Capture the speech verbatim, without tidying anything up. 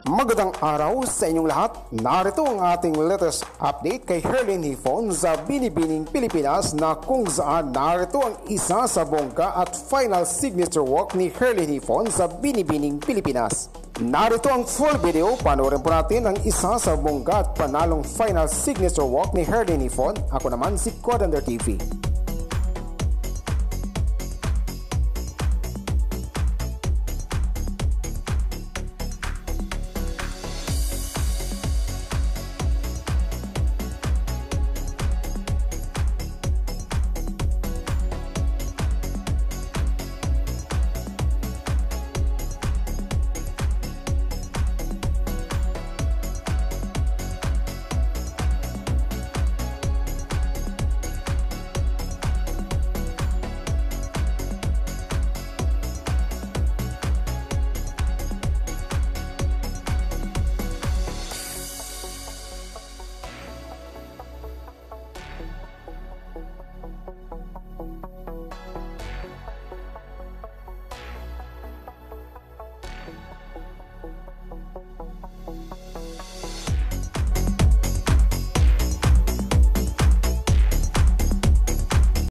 Magandang araw sa inyong lahat. Narito ang ating latest update kay Herlene sa Binibining, Pilipinas na kung saan narito ang isa sa bongga at final signature walk ni Herlene sa Binibining, Pilipinas. Narito ang full video. Panoorin po natin ang isa sa bongga at panalong final signature walk ni Herlene. Ako naman si Codander T V.